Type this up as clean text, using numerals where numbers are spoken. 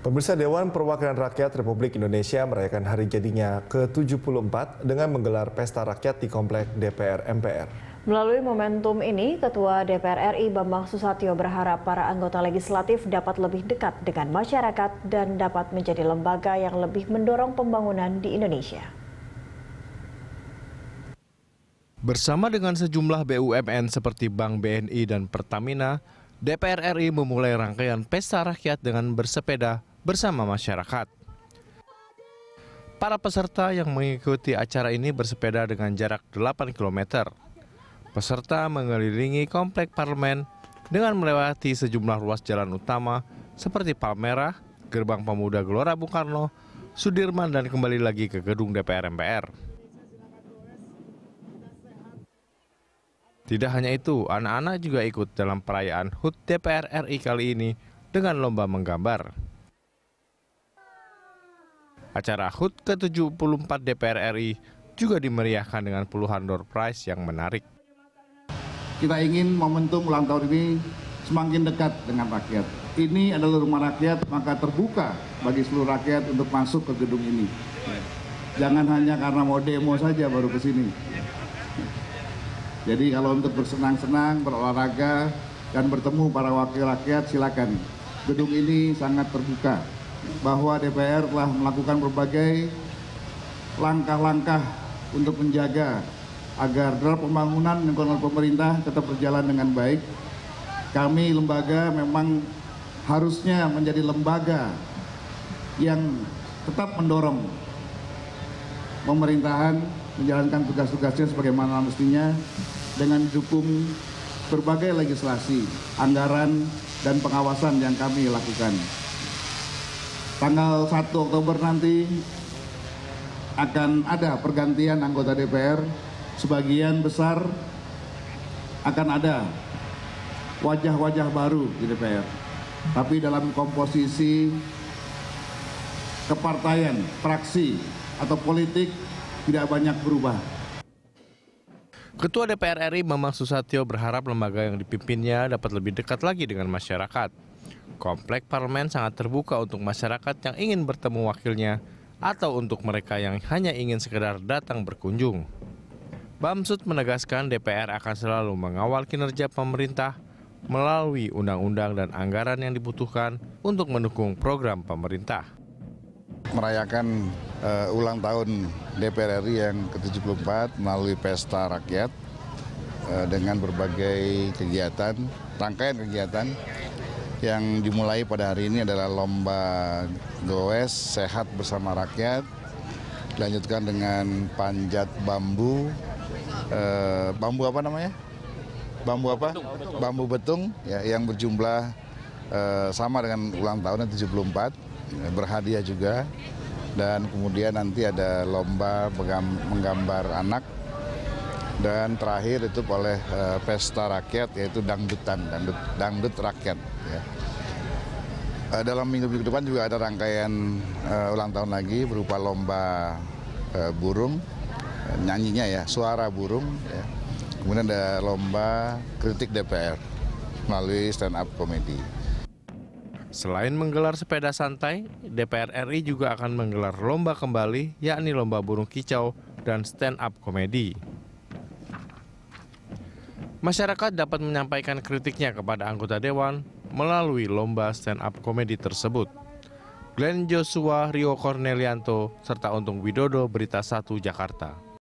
Pemirsa, Dewan Perwakilan Rakyat Republik Indonesia merayakan hari jadinya ke-74 dengan menggelar pesta rakyat di Komplek DPR MPR. Melalui momentum ini, Ketua DPR RI Bambang Susatyo berharap para anggota legislatif dapat lebih dekat dengan masyarakat dan dapat menjadi lembaga yang lebih mendorong pembangunan di Indonesia. Bersama dengan sejumlah BUMN seperti Bank BNI dan Pertamina, DPR RI memulai rangkaian pesta rakyat dengan bersepeda bersama masyarakat. Para peserta yang mengikuti acara ini bersepeda dengan jarak 8 km. Peserta mengelilingi komplek parlemen dengan melewati sejumlah ruas jalan utama seperti Palmerah, Gerbang Pemuda Gelora Bung Karno, Sudirman, dan kembali lagi ke gedung DPR MPR. Tidak hanya itu, anak-anak juga ikut dalam perayaan HUT DPR RI kali ini dengan lomba menggambar. Acara HUT ke-74 DPR RI juga dimeriahkan dengan puluhan door prize yang menarik. Kita ingin momentum ulang tahun ini semakin dekat dengan rakyat. Ini adalah rumah rakyat, maka terbuka bagi seluruh rakyat untuk masuk ke gedung ini. Jangan hanya karena mau demo saja baru ke sini. Jadi kalau untuk bersenang-senang, berolahraga, dan bertemu para wakil rakyat, silakan. Gedung ini sangat terbuka, bahwa DPR telah melakukan berbagai langkah-langkah untuk menjaga agar dalam pembangunan lingkungan pemerintah tetap berjalan dengan baik. Kami lembaga memang harusnya menjadi lembaga yang tetap mendorong pemerintahan menjalankan tugas-tugasnya sebagaimana mestinya dengan didukung berbagai legislasi, anggaran, dan pengawasan yang kami lakukan. Tanggal 1 Oktober nanti akan ada pergantian anggota DPR. Sebagian besar akan ada wajah-wajah baru di DPR. Tapi dalam komposisi kepartaian, fraksi, atau politik tidak banyak berubah. Ketua DPR RI Bambang Susatyo berharap lembaga yang dipimpinnya dapat lebih dekat lagi dengan masyarakat. Komplek parlemen sangat terbuka untuk masyarakat yang ingin bertemu wakilnya atau untuk mereka yang hanya ingin sekedar datang berkunjung. Bamsud menegaskan DPR akan selalu mengawal kinerja pemerintah melalui undang-undang dan anggaran yang dibutuhkan untuk mendukung program pemerintah. Merayakan ulang tahun DPR RI yang ke-74 melalui pesta rakyat dengan berbagai kegiatan, rangkaian kegiatan yang dimulai pada hari ini adalah lomba goes sehat bersama rakyat, dilanjutkan dengan panjat bambu, bambu apa namanya? Bambu apa? Bambu betung ya, yang berjumlah sama dengan ulang tahunnya 74, berhadiah juga. Dan kemudian nanti ada lomba menggambar anak, dan terakhir itu oleh pesta rakyat yaitu dangdut rakyat. Ya. Dalam minggu depan juga ada rangkaian ulang tahun lagi berupa lomba burung, nyanyinya ya, suara burung. Ya. Kemudian ada lomba kritik DPR melalui stand up komedi. Selain menggelar sepeda santai, DPR RI juga akan menggelar lomba kembali, yakni lomba burung kicau dan stand up komedi. Masyarakat dapat menyampaikan kritiknya kepada anggota Dewan melalui lomba stand up komedi tersebut. Glenn Joshua, Rio Cornelianto, serta Untung Widodo, Berita 1 Jakarta.